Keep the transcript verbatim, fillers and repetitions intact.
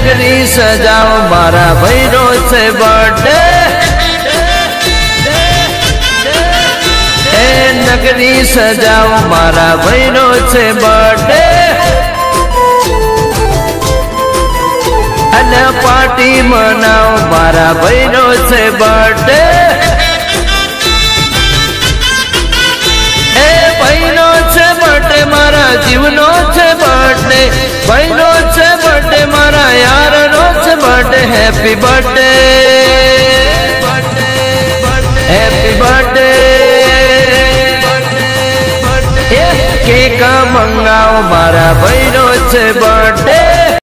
नगरी सजाओ मारा भैरो से बर्थडे ए नगरी सजाओ मारा भैरो से बर्थडे अने पार्टी मनाओ मारा भैरो से बर्थडे ए भैरो से बर्थडे मारा जीवनो से बर्थडे भैरो से बर्थडे मारा यार नो से birthday happy birthday happy birthday cake मंगाओ मारा भैरो से बर्थडे